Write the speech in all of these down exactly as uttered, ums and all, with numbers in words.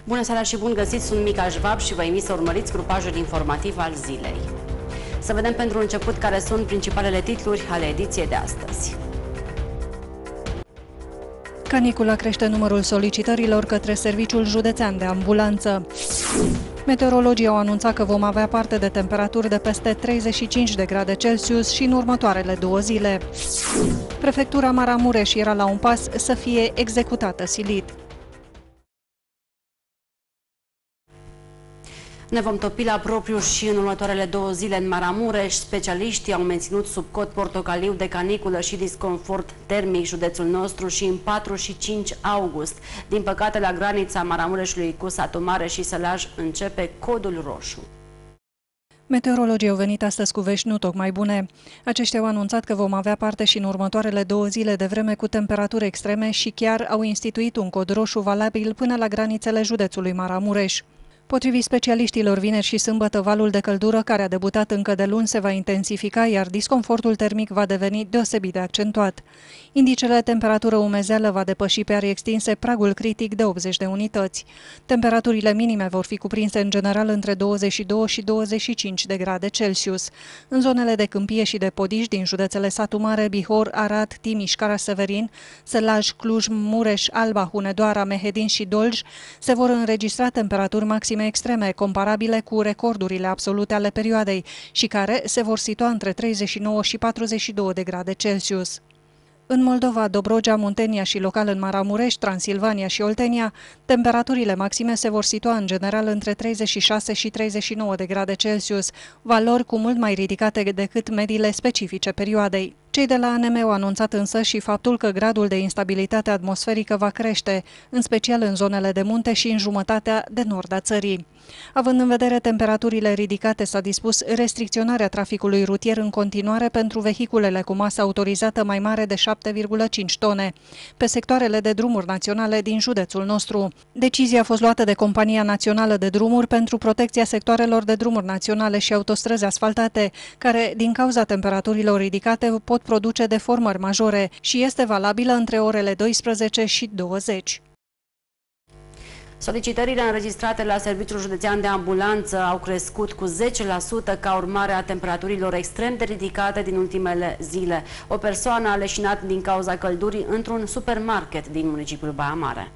Bună seara și bun găsit, sunt Mica Jvab și vă invit să urmăriți grupajul informativ al zilei. Să vedem pentru început care sunt principalele titluri ale ediției de astăzi. Canicula crește numărul solicitărilor către Serviciul Județean de Ambulanță. Meteorologii au anunțat că vom avea parte de temperaturi de peste treizeci și cinci de grade Celsius și în următoarele două zile. Prefectura Maramureș era la un pas să fie executată silit. Ne vom topi la propriu și în următoarele două zile în Maramureș. Specialiștii au menținut sub cod portocaliu de caniculă și disconfort termic județul nostru și în patru și cinci august. Din păcate, la granița Maramureșului cu Satu Mare și Sălaj începe codul roșu. Meteorologii au venit astăzi cu vești nu tocmai bune. Aceștia au anunțat că vom avea parte și în următoarele două zile de vreme cu temperaturi extreme și chiar au instituit un cod roșu valabil până la granițele județului Maramureș. Potrivit specialiștilor, vineri și sâmbătă, valul de căldură care a debutat încă de luni se va intensifica, iar disconfortul termic va deveni deosebit de accentuat. Indicele temperatură-umezeală va depăși pe arii extinse pragul critic de optzeci de unități. Temperaturile minime vor fi cuprinse în general între douăzeci și doi și douăzeci și cinci de grade Celsius. În zonele de câmpie și de podiș din județele Satu Mare, Bihor, Arad, Timiș, Cara-Severin, Sălaj, Cluj, Mureș, Alba, Hunedoara, Mehedin și Dolj se vor înregistra temperaturi maxime extreme, comparabile cu recordurile absolute ale perioadei și care se vor situa între treizeci și nouă și patruzeci și doi de grade Celsius. În Moldova, Dobrogea, Muntenia și local în Maramureș, Transilvania și Oltenia, temperaturile maxime se vor situa în general între treizeci și șase și treizeci și nouă de grade Celsius, valori cu mult mai ridicate decât mediile specifice perioadei. Cei de la A N M au anunțat însă și faptul că gradul de instabilitate atmosferică va crește, în special în zonele de munte și în jumătatea de nord a țării. Având în vedere temperaturile ridicate, s-a dispus restricționarea traficului rutier în continuare pentru vehiculele cu masă autorizată mai mare de șapte virgulă cinci tone, pe sectoarele de drumuri naționale din județul nostru. Decizia a fost luată de Compania Națională de Drumuri pentru protecția sectoarelor de drumuri naționale și autostrăzi asfaltate, care, din cauza temperaturilor ridicate, pot produce deformări majore și este valabilă între orele douăsprezece și douăzeci. Solicitările înregistrate la Serviciul Județean de Ambulanță au crescut cu zece la sută ca urmare a temperaturilor extrem de ridicate din ultimele zile. O persoană a leșinat din cauza căldurii într-un supermarket din municipiul Baia Mare.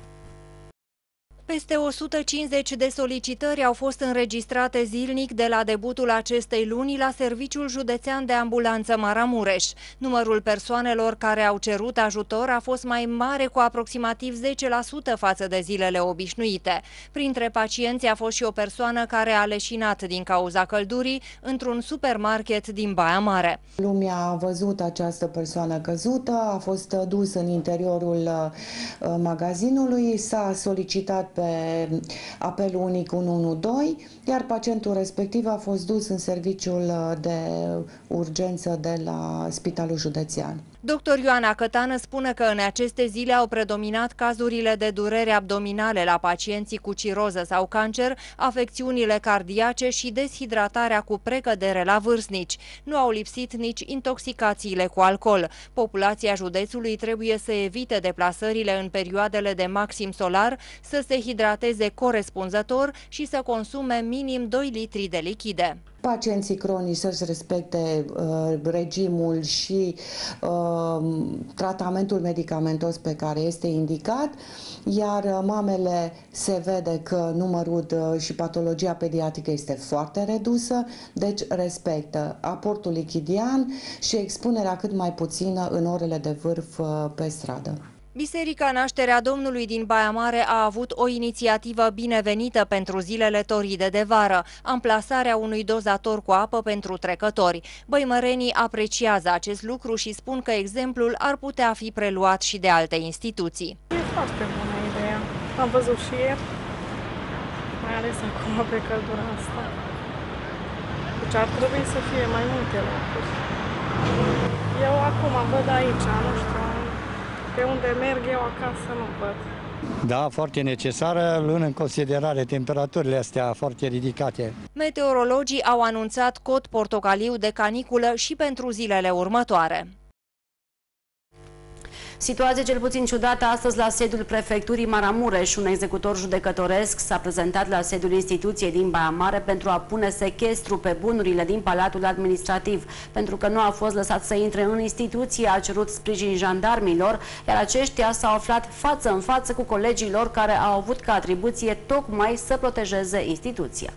Peste o sută cincizeci de solicitări au fost înregistrate zilnic de la debutul acestei luni la Serviciul Județean de Ambulanță Maramureș. Numărul persoanelor care au cerut ajutor a fost mai mare cu aproximativ zece la sută față de zilele obișnuite. Printre pacienți a fost și o persoană care a leșinat din cauza căldurii într-un supermarket din Baia Mare. Lumea a văzut această persoană căzută, a fost dusă în interiorul magazinului, s-a solicitat pe apelul unic unu unu doi, iar pacientul respectiv a fost dus în serviciul de urgență de la Spitalul Județean. Doctor Ioana Cătană spune că în aceste zile au predominat cazurile de durere abdominale la pacienții cu ciroză sau cancer, afecțiunile cardiace și deshidratarea cu precădere la vârstnici. Nu au lipsit nici intoxicațiile cu alcool. Populația județului trebuie să evite deplasările în perioadele de maxim solar, să se hidrateze corespunzător și să consume minim doi litri de lichide. Pacienții cronici să-și respecte uh, regimul și uh, tratamentul medicamentos pe care este indicat, iar uh, mamele se vede că numărul uh, și patologia pediatrică este foarte redusă, deci respectă aportul lichidian și expunerea cât mai puțină în orele de vârf uh, pe stradă. Biserica Nașterea Domnului din Baia Mare a avut o inițiativă binevenită pentru zilele toride de vară, amplasarea unui dozator cu apă pentru trecători. Băimărenii apreciază acest lucru și spun că exemplul ar putea fi preluat și de alte instituții. E foarte bună ideea. Am văzut și ieri, mai ales acum pe căldura asta. Deci ar trebui să fie mai multe locuri. Eu acum văd aici, nu știu, pe unde merg eu acasă nu văd. Da, foarte necesară, luând în considerare temperaturile astea foarte ridicate. Meteorologii au anunțat cod portocaliu de caniculă și pentru zilele următoare. Situație cel puțin ciudată astăzi la sediul prefecturii Maramureș. Un executor judecătoresc s-a prezentat la sediul instituției din Baia Mare pentru a pune sechestru pe bunurile din Palatul Administrativ. Pentru că nu a fost lăsat să intre în instituție, a cerut sprijin jandarmilor, iar aceștia s-au aflat față în față cu colegii lor care au avut ca atribuție tocmai să protejeze instituția.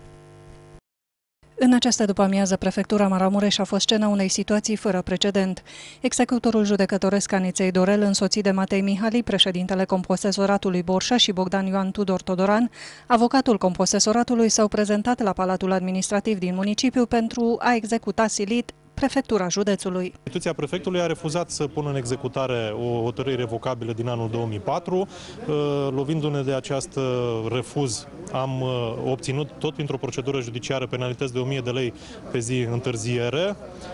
În această după-amiază, prefectura Maramureș a fost scena unei situații fără precedent. Executorul judecătoresc Aniței Dorel, însoțit de Matei Mihali, președintele composesoratului Borșa și Bogdan Ioan Tudor Todoran, avocatul composesoratului, s-au prezentat la Palatul Administrativ din municipiu pentru a executa silit prefectura județului. Instituția prefectului a refuzat să pună în executare o hotărâre revocabilă din anul două mii patru. Lovindu-ne de acest refuz, am obținut tot printr-o procedură judiciară penalități de o mie de lei pe zi întârziere.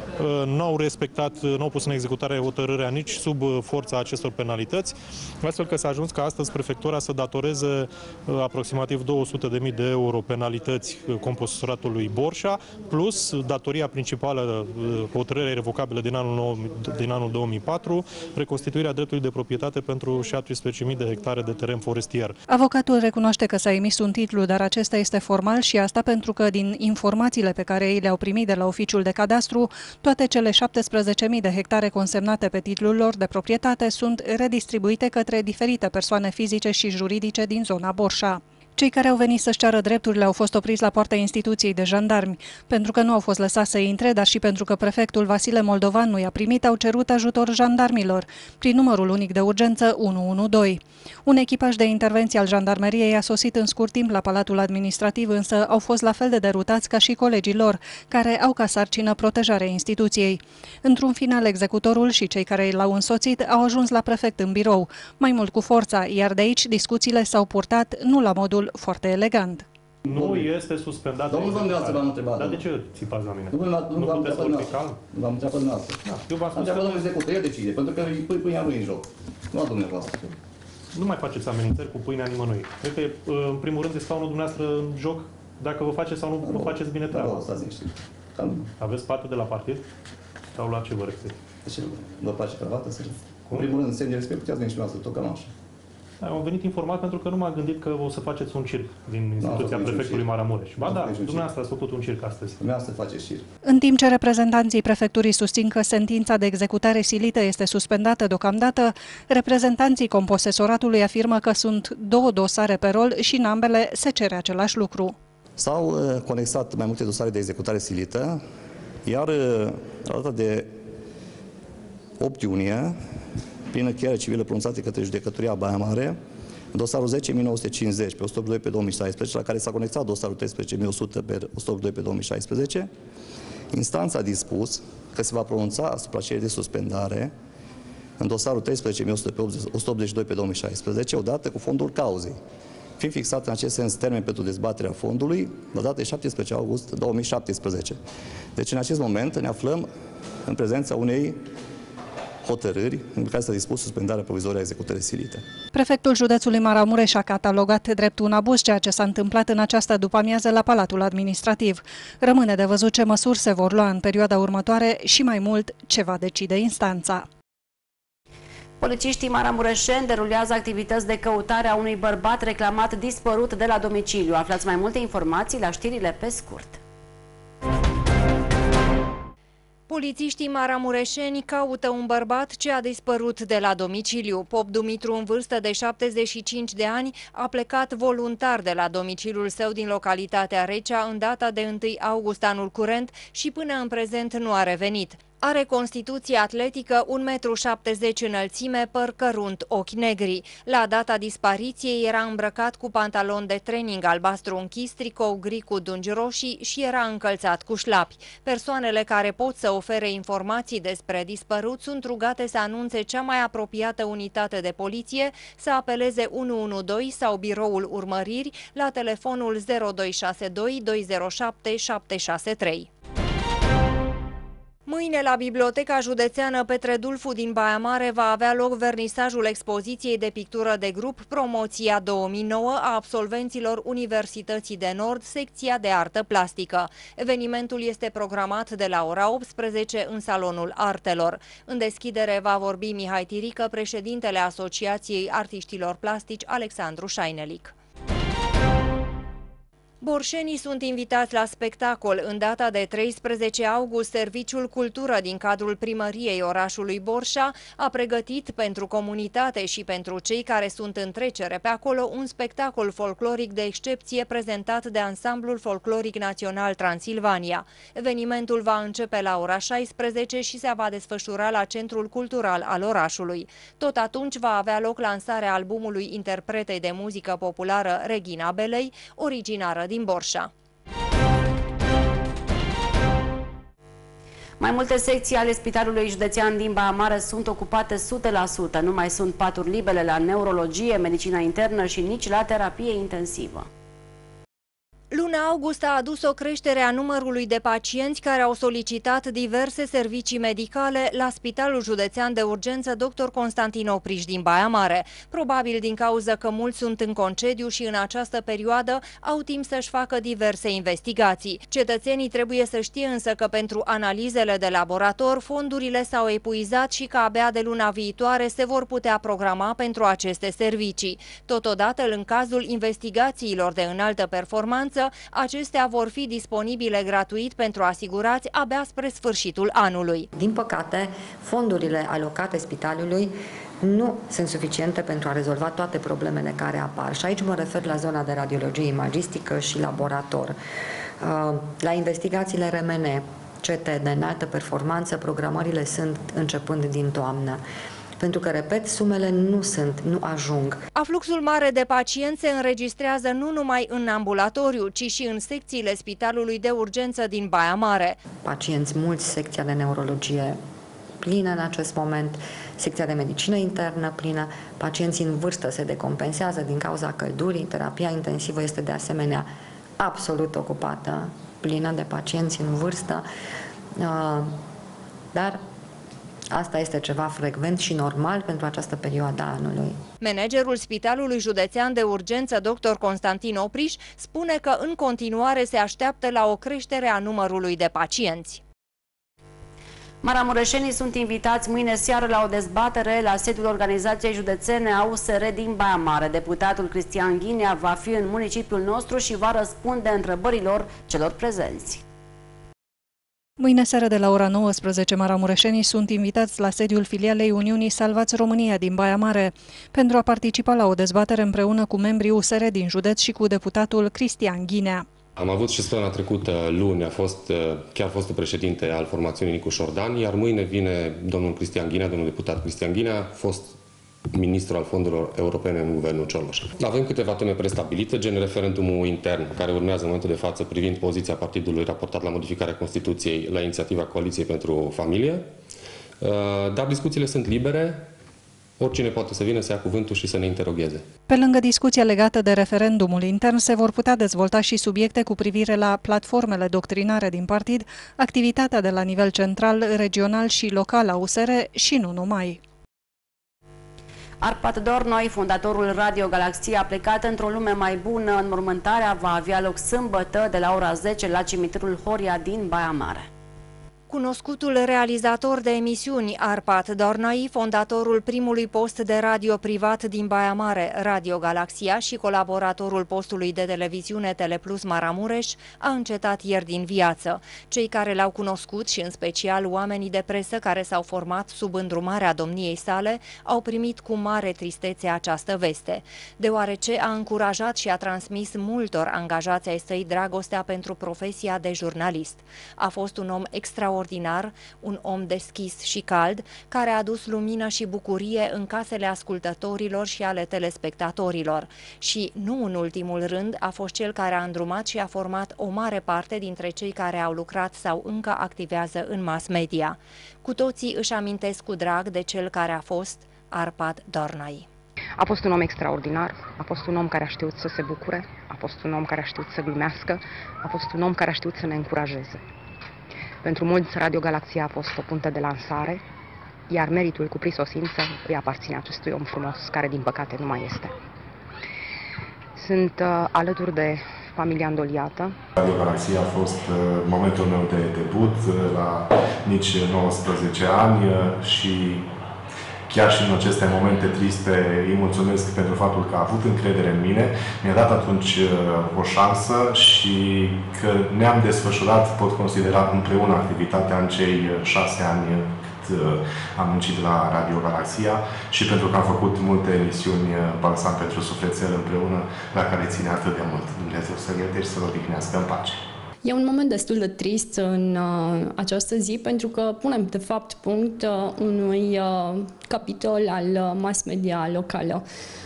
Nu au respectat, nu au pus în executare hotărârea nici sub forța acestor penalități, astfel că s-a ajuns ca astăzi prefectura să datoreze aproximativ două sute de mii de euro penalități composesoratului Borșa, plus datoria principală, hotărârea revocabilă din anul, din anul două mii patru, reconstituirea dreptului de proprietate pentru șaptesprezece mii de hectare de teren forestier. Avocatul recunoaște că s-a emis un titlu, dar acesta este formal și asta pentru că din informațiile pe care ei le-au primit de la oficiul de cadastru, toate cele șaptesprezece mii de hectare consemnate pe titlul lor de proprietate sunt redistribuite către diferite persoane fizice și juridice din zona Borșa. Cei care au venit să-și ceară drepturile au fost opriți la poarta instituției de jandarmi. Pentru că nu au fost lăsați să intre, dar și pentru că prefectul Vasile Moldovan nu i-a primit, au cerut ajutor jandarmilor, prin numărul unic de urgență unu unu doi. Un echipaj de intervenție al jandarmeriei a sosit în scurt timp la Palatul Administrativ, însă au fost la fel de derutați ca și colegii lor, care au ca sarcină protejarea instituției. Într-un final, executorul și cei care l-au însoțit au ajuns la prefect în birou, mai mult cu forța, iar de aici discuțiile s-au purtat nu la modul foarte elegant. Nu este suspendat. Domnul Vândreață v-am întrebat. Dar de ce țipați la mine? Nu, nu, nu v-am întrebat dumneavoastră. V-am întrebat dumneavoastră. Eu v-am spus. Am întrebat domnul executor, el decide, pentru că pâinea nu e în joc. Nu a dumneavoastră. Nu mai faceți amenințări cu pâinea nimănui. Cred că, în primul rând, este scaunul dumneavoastră în joc. Dacă vă faceți sau nu vă faceți bine treaba. Da, stați niște. Aveți parte de la partid? Sau la ce vă referiți? De ce? Vă place cravată? În primul rând, în semn de respect, puteți veni și dumneavoastră, tot cam așa. Am venit informat pentru că nu m-am gândit că o să faceți un circ din instituția prefectului Maramureș. Ba da, dumneavoastră ați făcut un circ astăzi. Dumneavoastră faceți circ. În timp ce reprezentanții prefecturii susțin că sentința de executare silită este suspendată deocamdată, reprezentanții composesoratului afirmă că sunt două dosare pe rol și în ambele se cere același lucru. S-au conexat mai multe dosare de executare silită, iar la data de opt iunie, prin încheiere civilă pronunțată către Judecătoria Baia Mare, dosarul zece mii nouă sute cincizeci pe o sută optzeci și doi pe două mii șaisprezece, la care s-a conectat dosarul treisprezece mii o sută pe o sută optzeci și doi pe două mii șaisprezece, instanța a dispus că se va pronunța asupra cererii de suspendare în dosarul treisprezece mii o sută optzeci și doi pe două mii șaisprezece, odată cu fondul cauzei, fiind fixat în acest sens termen pentru dezbaterea fondului, la data de șaptesprezece august două mii șaptesprezece. Deci, în acest moment, ne aflăm în prezența unei hotărâri în care s-a dispus suspendarea provizorie a executării silite. Prefectul județului Maramureș a catalogat drept un abuz ceea ce s-a întâmplat în această după-amiază la Palatul Administrativ. Rămâne de văzut ce măsuri se vor lua în perioada următoare și mai mult ce va decide instanța. Polițiștii maramureșeni derulează activități de căutare a unui bărbat reclamat dispărut de la domiciliu. Aflați mai multe informații la știrile pe scurt. Polițiștii maramureșeni caută un bărbat ce a dispărut de la domiciliu. Pop Dumitru, în vârstă de șaptezeci și cinci de ani, a plecat voluntar de la domiciliul său din localitatea Recea în data de întâi august anul curent și până în prezent nu a revenit. Are constituție atletică, un metru șaptezeci înălțime, păr cărunt, ochi negri. La data dispariției era îmbrăcat cu pantalon de training albastru închis, tricou gri cu dungi roșii și era încălțat cu șlapi. Persoanele care pot să ofere informații despre dispărut sunt rugate să anunțe cea mai apropiată unitate de poliție, să apeleze unu unu doi sau biroul urmăriri la telefonul zero doi șase doi doi zero șapte șapte șase trei. Mâine Mâine la Biblioteca Județeană Petre Dulfu din Baia Mare va avea loc vernisajul expoziției de pictură de grup Promoția două mii nouă a absolvenților Universității de Nord, secția de artă plastică. Evenimentul este programat de la ora optsprezece în Salonul Artelor. În deschidere va vorbi Mihai Tirică, președintele Asociației Artiștilor Plastici Alexandru Șainelic. Borșenii sunt invitați la spectacol. În data de treisprezece august, Serviciul Cultură din cadrul primăriei orașului Borșa a pregătit pentru comunitate și pentru cei care sunt în trecere pe acolo un spectacol folcloric de excepție prezentat de Ansamblul Folcloric Național Transilvania. Evenimentul va începe la ora șaisprezece și se va desfășura la Centrul Cultural al orașului. Tot atunci va avea loc lansarea albumului interpretei de muzică populară Regina Belei, originară din Borșa. Mai multe secții ale Spitalului Județean din Baia Mare sunt ocupate o sută la sută. Nu mai sunt paturi libere la neurologie, medicina internă și nici la terapie intensivă. Luna august a adus o creștere a numărului de pacienți care au solicitat diverse servicii medicale la Spitalul Județean de Urgență doctor Constantin Opriș din Baia Mare. Probabil din cauza că mulți sunt în concediu și în această perioadă au timp să-și facă diverse investigații. Cetățenii trebuie să știe însă că pentru analizele de laborator fondurile s-au epuizat și că abia de luna viitoare se vor putea programa pentru aceste servicii. Totodată, în cazul investigațiilor de înaltă performanță, acestea vor fi disponibile gratuit pentru asigurați abia spre sfârșitul anului. Din păcate, fondurile alocate spitalului nu sunt suficiente pentru a rezolva toate problemele care apar. Și aici mă refer la zona de radiologie imagistică și laborator. La investigațiile R M N, C T de înaltă performanță, programările sunt începând din toamnă. Pentru că, repet, sumele nu sunt, nu ajung. Afluxul mare de pacienți se înregistrează nu numai în ambulatoriu, ci și în secțiile Spitalului de Urgență din Baia Mare. Pacienți mulți, secția de neurologie plină în acest moment, secția de medicină internă plină, pacienții în vârstă se decompensează din cauza căldurii, terapia intensivă este de asemenea absolut ocupată, plină de pacienți în vârstă, dar asta este ceva frecvent și normal pentru această perioadă a anului. Managerul Spitalului Județean de Urgență, doctor Constantin Opriș, spune că în continuare se așteaptă la o creștere a numărului de pacienți. Maramureșenii sunt invitați mâine seară la o dezbatere la sediul organizației județene a U S R din Baia Mare. Deputatul Cristian Ghinea va fi în municipiul nostru și va răspunde întrebărilor celor prezenți. Mâine seară de la ora nouăsprezece, maramureșenii sunt invitați la sediul filialei Uniunii Salvați România din Baia Mare pentru a participa la o dezbatere împreună cu membrii U S R din județ și cu deputatul Cristian Ghinea. Am avut și săptămâna trecută, luni, a fost chiar fostul președinte al formațiunii Nicu Șordan, iar mâine vine domnul Cristian Ghinea, domnul deputat Cristian Ghinea, fost ministru al fondurilor europene în guvernul Cioloș. Avem câteva teme prestabilite, gen referendumul intern, care urmează în momentul de față privind poziția partidului raportat la modificarea Constituției la inițiativa Coaliției pentru Familie. Dar discuțiile sunt libere, oricine poate să vină să ia cuvântul și să ne interogheze. Pe lângă discuția legată de referendumul intern, se vor putea dezvolta și subiecte cu privire la platformele doctrinare din partid, activitatea de la nivel central, regional și local a U S R și nu numai. Arpad Dornoi, fondatorul Radio Galaxia, a plecat într-o lume mai bună. Înmormântarea va avea loc sâmbătă de la ora zece la cimitirul Horia din Baia Mare. Cunoscutul realizator de emisiuni Arpad Dornoi, fondatorul primului post de radio privat din Baia Mare, Radio Galaxia, și colaboratorul postului de televiziune Teleplus Maramureș, a încetat ieri din viață. Cei care l-au cunoscut și în special oamenii de presă care s-au format sub îndrumarea domniei sale au primit cu mare tristețe această veste, deoarece a încurajat și a transmis multor angajați ai săi dragostea pentru profesia de jurnalist. A fost un om extraordinar, un om deschis și cald, care a adus lumină și bucurie în casele ascultătorilor și ale telespectatorilor. Și, nu în ultimul rând, a fost cel care a îndrumat și a format o mare parte dintre cei care au lucrat sau încă activează în mass media. Cu toții își amintesc cu drag de cel care a fost Arpad Dornoi. A fost un om extraordinar, a fost un om care a știut să se bucure, a fost un om care a știut să glumească, a fost un om care a știut să ne încurajeze. Pentru mulți, Radio Galaxia a fost o punte de lansare, iar meritul cu prisosință îi aparține acestui om frumos, care din păcate nu mai este. Sunt uh, alături de familia îndoliată. Radio Galaxia a fost uh, momentul meu de debut uh, la nici nouăsprezece ani uh, și chiar și în aceste momente triste îi mulțumesc pentru faptul că a avut încredere în mine, mi-a dat atunci uh, o șansă și că ne-am desfășurat, pot considera împreună activitatea în cei șase ani cât uh, am muncit la Radio Galaxia și pentru că am făcut multe emisiuni uh, balsam pentru sufletel împreună, la care ține atât de mult. Dumnezeu să-l ierte și să-l odihnească în pace. E un moment destul de trist în uh, această zi, pentru că punem, de fapt, punct uh, unui uh, capitol al uh, mass media locală.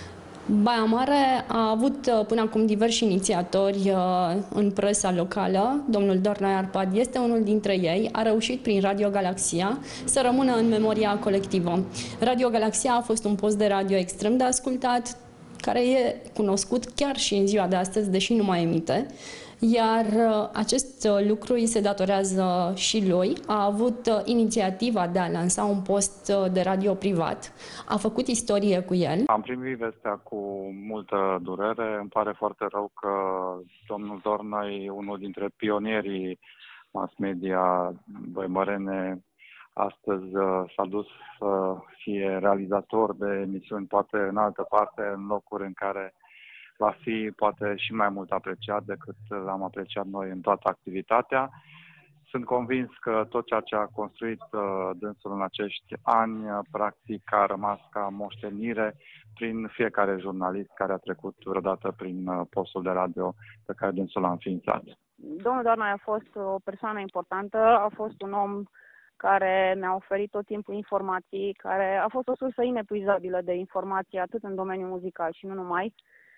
Baia Mare a avut uh, până acum diversi inițiatori uh, în presa locală. Domnul Dornai Arpad este unul dintre ei. A reușit prin Radio Galaxia să rămână în memoria colectivă. Radio Galaxia a fost un post de radio extrem de ascultat, care e cunoscut chiar și în ziua de astăzi, deși nu mai emite. Iar acest lucru îi se datorează și lui. A avut inițiativa de a lansa un post de radio privat. A făcut istorie cu el. Am primit vestea cu multă durere. Îmi pare foarte rău că domnul Dornai, unul dintre pionierii mass media băimărene, astăzi s-a dus să fie realizator de emisiuni, poate în altă parte, în locuri în care va fi poate și mai mult apreciat decât l-am apreciat noi în toată activitatea. Sunt convins că tot ceea ce a construit uh, dânsul în acești ani, uh, practic a rămas ca moștenire prin fiecare jurnalist care a trecut vreodată prin uh, postul de radio pe care dânsul l-a înființat. Domnul Dornai a fost o persoană importantă, a fost un om care mi-a oferit tot timpul informații, care a fost o sursă inepuizabilă de informații atât în domeniul muzical și nu numai.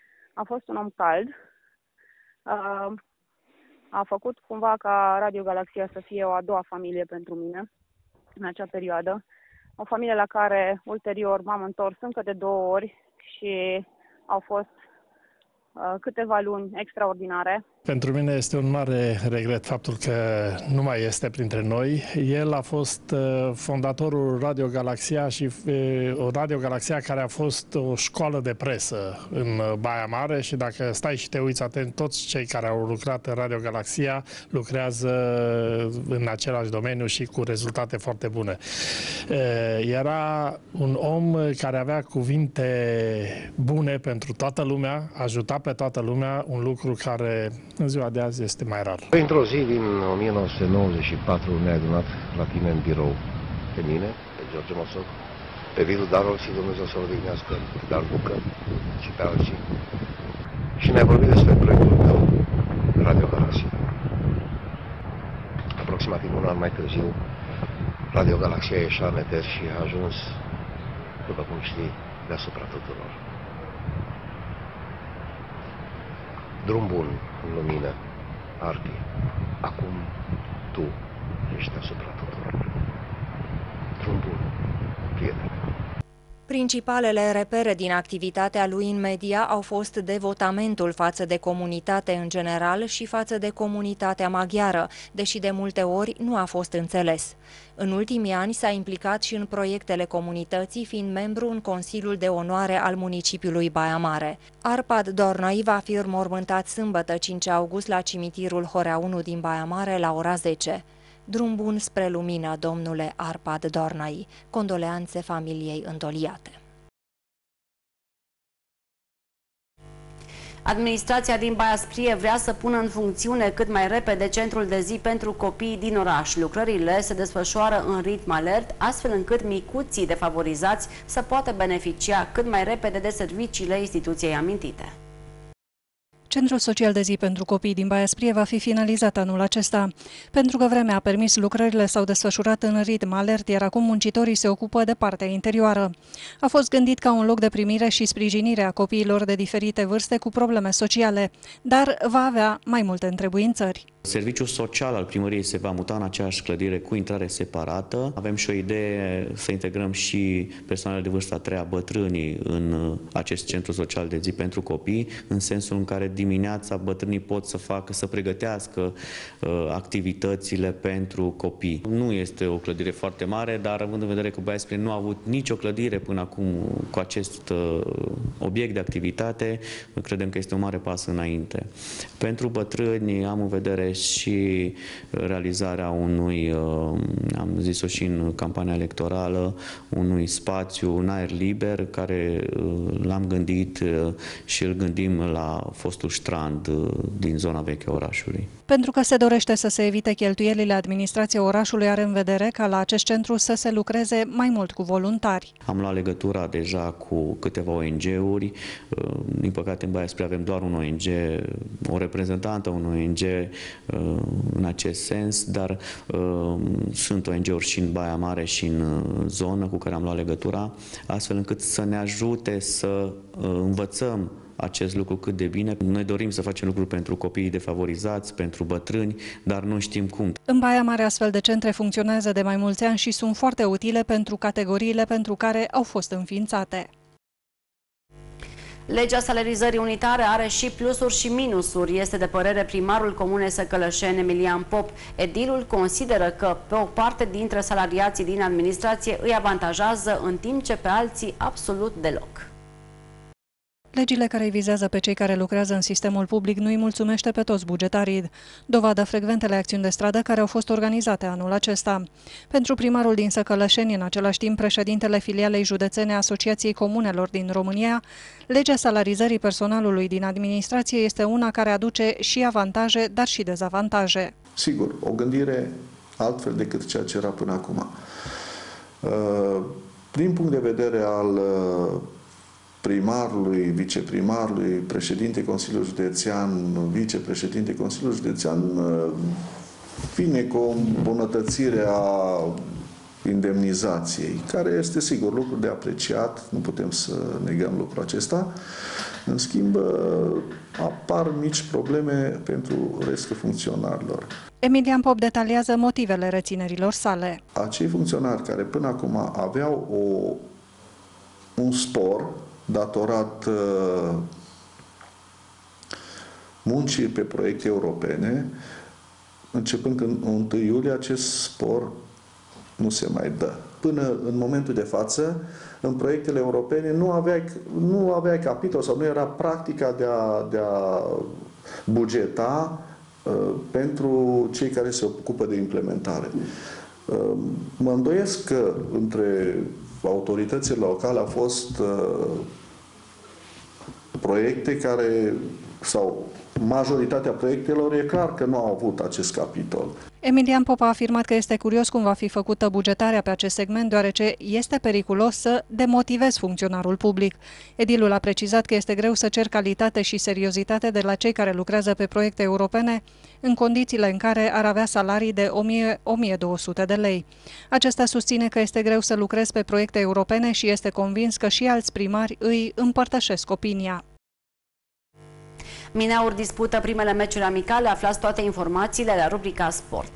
A fost un om cald, a făcut cumva ca Radio Galaxia să fie o a doua familie pentru mine în acea perioadă. O familie la care ulterior m-am întors încă de două ori și au fost câteva luni extraordinare. Pentru mine este un mare regret faptul că nu mai este printre noi. El a fost fondatorul Radio Galaxia și o Radio Galaxia care a fost o școală de presă în Baia Mare și dacă stai și te uiți atent, toți cei care au lucrat în Radio Galaxia lucrează în același domeniu și cu rezultate foarte bune. Era un om care avea cuvinte bune pentru toată lumea, ajuta pe toată lumea, un lucru care în ziua de azi este mai rar. Într-o zi din o mie nouă sute nouăzeci și patru ne-a adunat la tine în birou pe mine, pe George Mosoc, pe Vilu Darol și Dumnezeu să-l odihnească, pe Dan Bucă și pe alții. Și ne-a vorbit despre proiectul tău, Radio Galaxia. Aproximativ un an mai târziu, Radio Galaxia ieșea în eter și a ajuns, după cum știi, deasupra tuturor. Drum bun în lumină, Arti. Acum tu ești asupra tuturor. Drum bun, prietene. Principalele repere din activitatea lui în media au fost devotamentul față de comunitate în general și față de comunitatea maghiară, deși de multe ori nu a fost înțeles. În ultimii ani s-a implicat și în proiectele comunității, fiind membru în Consiliul de Onoare al municipiului Baia Mare. Arpad Dornai va fi înmormântat sâmbătă cinci august la cimitirul Horea unu din Baia Mare la ora zece. Drum bun spre lumină, domnule Arpad Dornai. Condoleanțe familiei îndoliate. Administrația din Baia Sprie vrea să pună în funcțiune cât mai repede centrul de zi pentru copiii din oraș. Lucrările se desfășoară în ritm alert, astfel încât micuții defavorizați să poată beneficia cât mai repede de serviciile instituției amintite. Centrul social de zi pentru copii din Baia Sprie va fi finalizat anul acesta. Pentru că vremea a permis, lucrările s-au desfășurat în ritm alert, iar acum muncitorii se ocupă de partea interioară. A fost gândit ca un loc de primire și sprijinire a copiilor de diferite vârste cu probleme sociale, dar va avea mai multe întrebuințări. Serviciul social al primăriei se va muta în aceeași clădire cu intrare separată. Avem și o idee să integrăm și persoanele de vârstă a treia, bătrânii, în acest centru social de zi pentru copii, în sensul în care dimineața bătrânii pot să facă, să pregătească uh, activitățile pentru copii. Nu este o clădire foarte mare, dar având în vedere că Baia Spre nu a avut nicio clădire până acum cu acest uh, obiect de activitate, credem că este un mare pas înainte. Pentru bătrâni am în vedere și realizarea unui, am zis-o și în campania electorală, unui spațiu în aer liber, care l-am gândit și îl gândim la fostul strand din zona veche a orașului. Pentru că se dorește să se evite cheltuielile, administrația orașului are în vedere ca la acest centru să se lucreze mai mult cu voluntari. Am luat legătura deja cu câteva O N G-uri. Din păcate în Baia Spre avem doar un O N G, o reprezentantă, un O N G în acest sens, dar sunt O N G-uri și în Baia Mare și în zonă cu care am luat legătura, astfel încât să ne ajute să învățăm acest lucru cât de bine. Noi dorim să facem lucruri pentru copiii defavorizați, pentru bătrâni, dar nu știm cum. În Baia Mare astfel de centre funcționează de mai mulți ani și sunt foarte utile pentru categoriile pentru care au fost înființate. Legea salarizării unitare are și plusuri și minusuri, este de părere primarul Comunei Săcălășeni, Emilian Pop. Edilul consideră că pe o parte dintre salariații din administrație îi avantajează, în timp ce pe alții absolut deloc. Legile care îi vizează pe cei care lucrează în sistemul public nu îi mulțumește pe toți bugetarii. Dovadă frecventele acțiuni de stradă care au fost organizate anul acesta. Pentru primarul din Săcălășeni, în același timp președintele filialei județene Asociației Comunelor din România, legea salarizării personalului din administrație este una care aduce și avantaje, dar și dezavantaje. Sigur, o gândire altfel decât ceea ce era până acum. Din punct de vedere al primarului, viceprimarului, președinte Consiliului Județean, vicepreședinte Consiliului Județean, vine cu o îmbunătățire a indemnizației, care este sigur lucru de apreciat, nu putem să negăm lucrul acesta. În schimb, apar mici probleme pentru restul funcționarilor. Emilian Pop detaliază motivele reținerilor sale. Acei funcționari care până acum aveau o, un spor datorat uh, muncii pe proiecte europene, începând în întâi iulie, acest spor nu se mai dă. Până în momentul de față, în proiectele europene nu aveai, nu aveai capitol sau nu era practica de a, de a bugeta uh, pentru cei care se ocupă de implementare. Uh, mă îndoiesc că între autoritățile locale au fost uh, proiecte care, sau majoritatea proiectelor, e clar că nu au avut acest capitol. Emilian Pop a afirmat că este curios cum va fi făcută bugetarea pe acest segment, deoarece este periculos să demotivezi funcționarul public. Edilul a precizat că este greu să cer calitate și seriozitate de la cei care lucrează pe proiecte europene, în condițiile în care ar avea salarii de o mie - o mie două sute de lei. Acesta susține că este greu să lucrezi pe proiecte europene și este convins că și alți primari îi împărtășesc opinia. Minaur dispută primele meciuri amicale, aflați toate informațiile la rubrica Sport.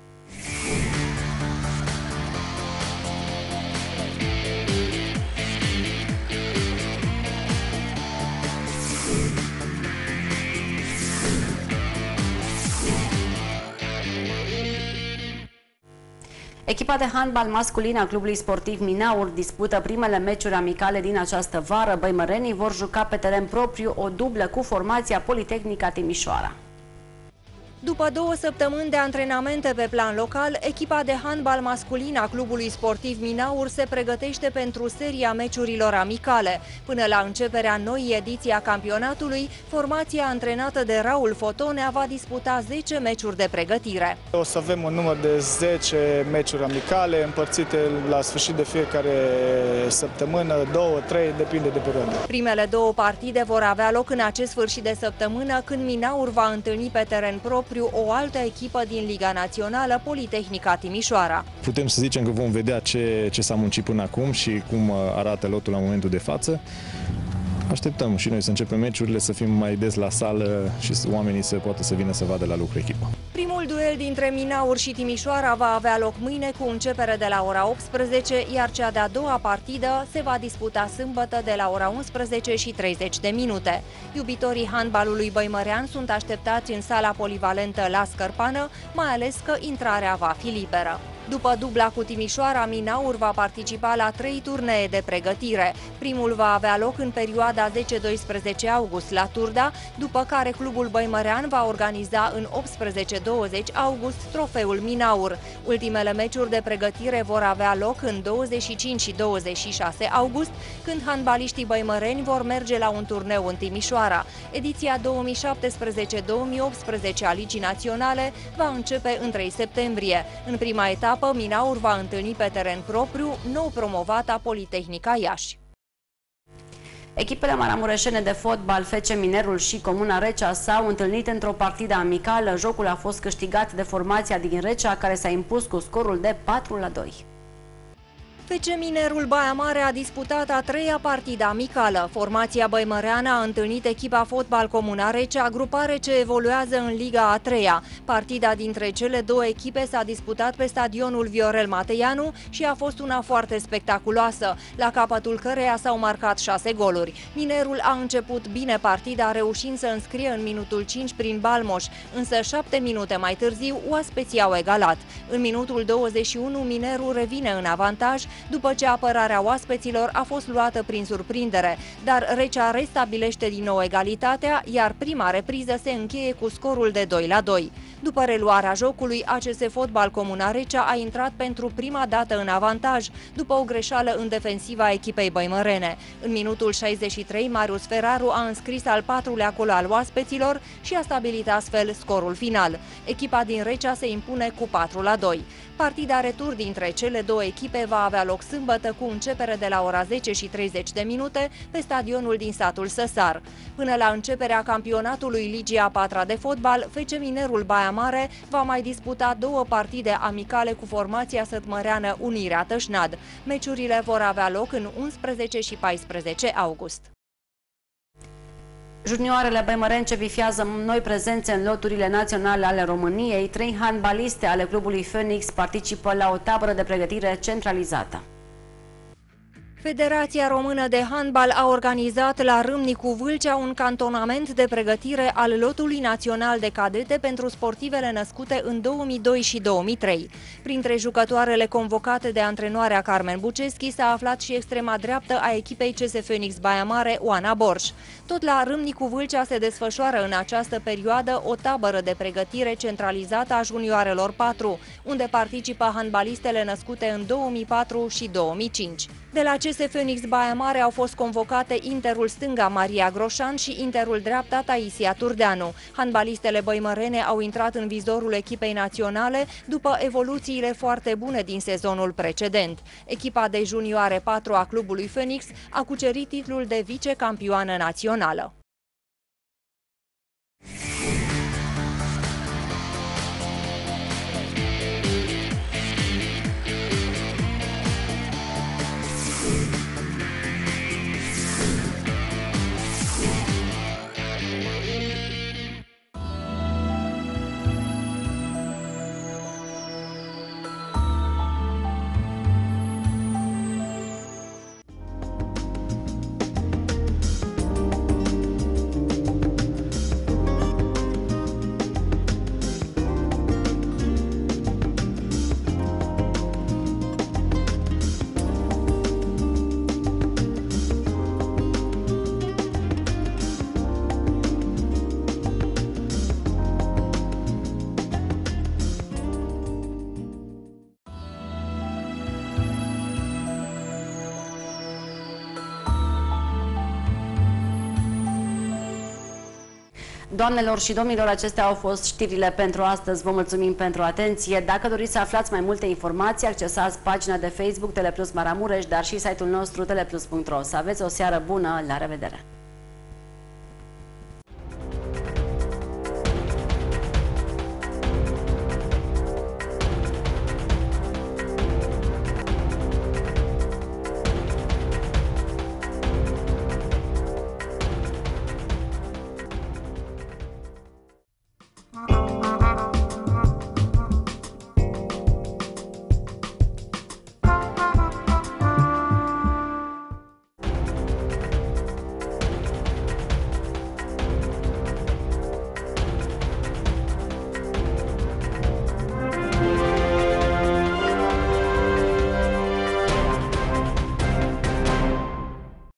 Echipa de handbal masculin a clubului sportiv Minaur dispută primele meciuri amicale din această vară. Băimărenii vor juca pe teren propriu o dublă cu formația Politehnica Timișoara. După două săptămâni de antrenamente pe plan local, echipa de handbal masculin a clubului sportiv Minaur se pregătește pentru seria meciurilor amicale. Până la începerea noii ediții a campionatului, formația antrenată de Raul Fotonea va disputa zece meciuri de pregătire. O să avem un număr de zece meciuri amicale, împărțite la sfârșit de fiecare săptămână, două, trei, depinde de perioadă. Primele două partide vor avea loc în acest sfârșit de săptămână, când Minaur va întâlni pe teren propriu o altă echipă din Liga Națională, Politehnica Timișoara. Putem să zicem că vom vedea ce, ce s-a muncit până acum și cum arată lotul la momentul de față. Așteptăm și noi să începem meciurile, să fim mai des la sală și oamenii să poată să vină să vadă la lucru echipa. Primul duel dintre Minaur și Timișoara va avea loc mâine cu începere de la ora optsprezece, iar cea de-a doua partidă se va disputa sâmbătă de la ora unsprezece și treizeci de minute. Iubitorii handbalului băimărean sunt așteptați în sala polivalentă la Scărpană, mai ales că intrarea va fi liberă. După dubla cu Timișoara, Minaur va participa la trei turnee de pregătire. Primul va avea loc în perioada zece doisprezece august la Turda, după care clubul băimărean va organiza în optsprezece douăzeci august trofeul Minaur. Ultimele meciuri de pregătire vor avea loc în douăzeci și cinci și douăzeci și șase august, când handbaliștii băimăreni vor merge la un turneu în Timișoara. Ediția două mii șaptesprezece două mii optsprezece a Ligii Naționale va începe în trei septembrie. În prima etapă, Minaur va întâlni pe teren propriu nou promovata Politehnica Iași. Echipele maramureșene de fotbal, F C Minerul și Comuna Recea s-au întâlnit într-o partidă amicală. Jocul a fost câștigat de formația din Recea, care s-a impus cu scorul de patru la doi. F C Minerul Baia Mare a disputat a treia partidă amicală. Formația băimăreană a întâlnit echipa fotbal Comuna Recea, grupare ce evoluează în Liga a treia. Partida dintre cele două echipe s-a disputat pe stadionul Viorel Mateianu și a fost una foarte spectaculoasă, la capătul căreia s-au marcat șase goluri. Minerul a început bine partida, reușind să înscrie în minutul cinci prin Balmoș, însă șapte minute mai târziu oaspeții au egalat. În minutul douăzeci și unu, Minerul revine în avantaj, după ce apărarea oaspeților a fost luată prin surprindere, dar Recea restabilește din nou egalitatea, iar prima repriză se încheie cu scorul de doi la doi. După reluarea jocului, A C S Fotbal Comuna Recea a intrat pentru prima dată în avantaj, după o greșeală în defensiva echipei băimărene. În minutul șaizeci și trei, Marius Ferraru a înscris al patrulea gol al oaspeților și a stabilit astfel scorul final. Echipa din Recea se impune cu patru la doi. Partida retur dintre cele două echipe va avea loc sâmbătă cu începere de la ora zece și treizeci de minute pe stadionul din satul Săsar. Până la începerea campionatului Ligii a patra de fotbal, F C Minerul Baia Mare va mai disputa două partide amicale cu formația sătmăreană Unirea Tășnad. Meciurile vor avea loc în unsprezece și paisprezece august. Junioarele băimăreni ce bifează noi prezențe în loturile naționale ale României, trei handbaliste ale clubului Phoenix participă la o tabără de pregătire centralizată. Federația Română de Handbal a organizat la Râmnicu Vâlcea un cantonament de pregătire al lotului național de cadete pentru sportivele născute în două mii doi și două mii trei. Printre jucătoarele convocate de antrenoarea Carmen Buceschi s-a aflat și extrema dreaptă a echipei C S Phoenix Baia Mare, Oana Borș. Tot la Râmnicu Vâlcea se desfășoară în această perioadă o tabără de pregătire centralizată a junioarelor patru, unde participă handbalistele născute în două mii patru și două mii cinci. De la C S Phoenix Baia Mare au fost convocate interul stânga Maria Groșan și interul dreapta Taisia Turdeanu. Handbalistele băimărene au intrat în vizorul echipei naționale după evoluțiile foarte bune din sezonul precedent. Echipa de junioare patru a clubului Phoenix a cucerit titlul de vicecampioană națională. Doamnelor și domnilor, acestea au fost știrile pentru astăzi. Vă mulțumim pentru atenție. Dacă doriți să aflați mai multe informații, accesați pagina de Facebook Teleplus Maramureș, dar și site-ul nostru teleplus punct ro. Să aveți o seară bună, la revedere!